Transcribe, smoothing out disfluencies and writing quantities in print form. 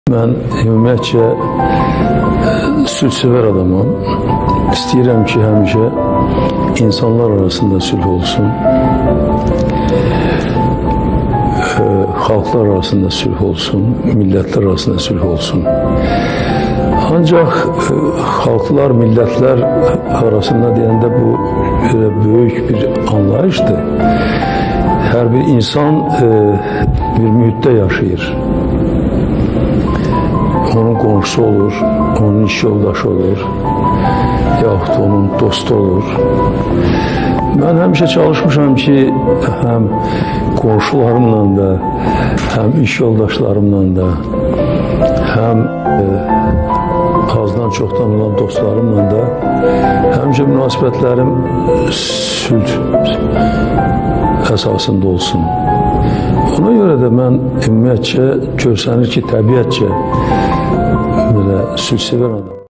Mən ümumiyyətcə sülhsevər adamam. İstəyirəm ki, həmişə insanlar arasında sülh olsun, xalqlar arasında sülh olsun, millətlər arasında sülh olsun. Ancaq xalqlar, millətlər arasında deyəndə bu böyük bir anlayışdır. Hər bir insan bir mühitdə yaşayır. Onun qonşusu olur, onun iş yoldaşı olur, yaxud onun dostu olur. Mən həmişə çalışmışam ki, həm qonşularımla da, həm iş yoldaşlarımla da, həm azdan çoxdan olan dostlarımla da həmişə münasibətlərim sülh əsasında olsun. Ona görə də mən ümumiyyətcə görsənir ki, təbiətcə belə sülhsevər adam.